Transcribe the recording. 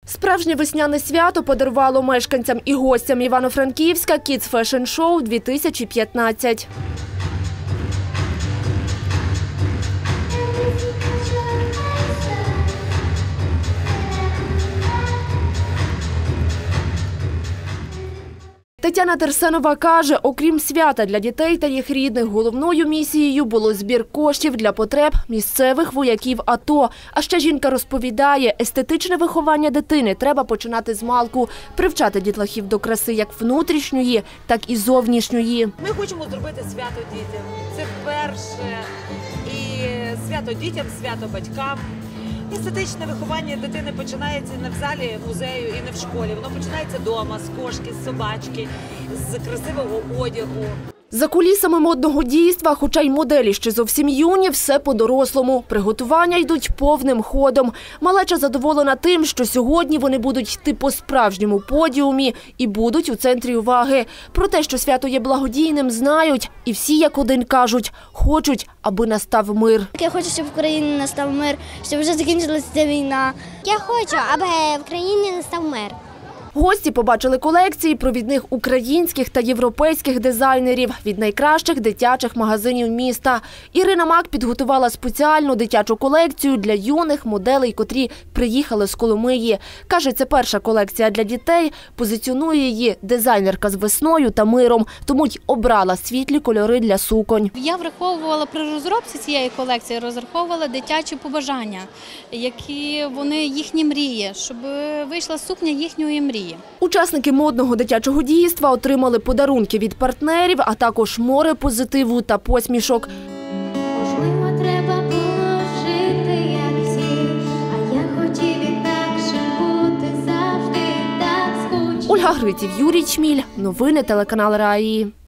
Справжнє весняне свято подарувало мешканцям і гостям Івано-Франківська Kids Fashion Show 2015. Тетяна Терсенова каже, окрім свята для дітей та їх рідних, головною місією було збір коштів для потреб місцевих вояків АТО. А ще жінка розповідає, естетичне виховання дитини треба починати з малку, привчати дітлахів до краси як внутрішньої, так і зовнішньої. Ми хочемо зробити свято дітям. Це вперше. І свято дітям, свято батькам. Естетичне виховання дитини починається не в залі музею і не в школі. Воно починається вдома, з кошки, з собачки, з красивого одягу. За кулісами модного дійства, хоча й моделі ще зовсім юні, все по-дорослому. Приготування йдуть повним ходом. Малеча задоволена тим, що сьогодні вони будуть йти по справжньому подіумі і будуть у центрі уваги. Про те, що свято є благодійним, знають. І всі як один кажуть, хочуть, аби настав мир. Я хочу, щоб в країні настав мир, щоб вже закінчилася ця війна. Я хочу, аби в країні настав мир. Гості побачили колекції провідних українських та європейських дизайнерів від найкращих дитячих магазинів міста. Ірина Мак підготувала спеціальну дитячу колекцію для юних моделей, котрі приїхали з Коломиї. Каже, це перша колекція для дітей, позиціонує її дизайнерка з весною та миром, тому й обрала світлі кольори для суконь. Я враховувала при розробці цієї колекції, розраховувала дитячі побажання, які вони їхні мрії, щоб вийшла сукня їхньої мрії. Учасники модного дитячого дійства отримали подарунки від партнерів, а також море позитиву та посмішок. Можливо, треба було жити, як всі, а я хотів інакше бути завжди так скучно. Ольга Гриців, Юрій Чміль. Новини телеканал Раї.